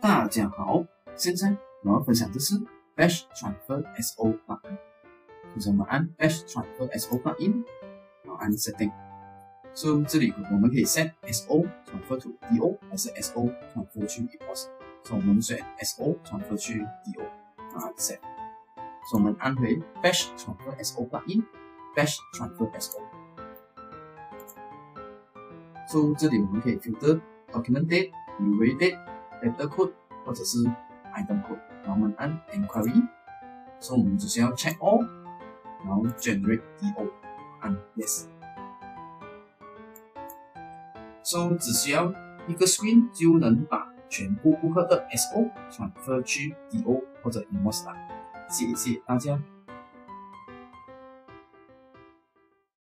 大家好，现在我要分享的是 Bash Transfer SO Plugin。首先我们按 Bash Transfer SO Plugin， 然后按 Setting。So 这里我们可以 set SO Transfer to DO 还是 SO Transfer 去 EPOS。So 我们选 SO Transfer 去 DO， 然后按 Set。So 我们按回 Bash Transfer SO Plugin，Bash Transfer SO。So 这里我们可以 filter Document Date、UA Date、Letter Code 或者是 Item Code， 然后我们按 Enquiry。So 我们只需要 check all， 然后 Generate DO， 按 Yes。So 只需要一个 screen 就能把全部顾客的 SO transfer 去 DO 或者 EPOS 啦。谢谢大家。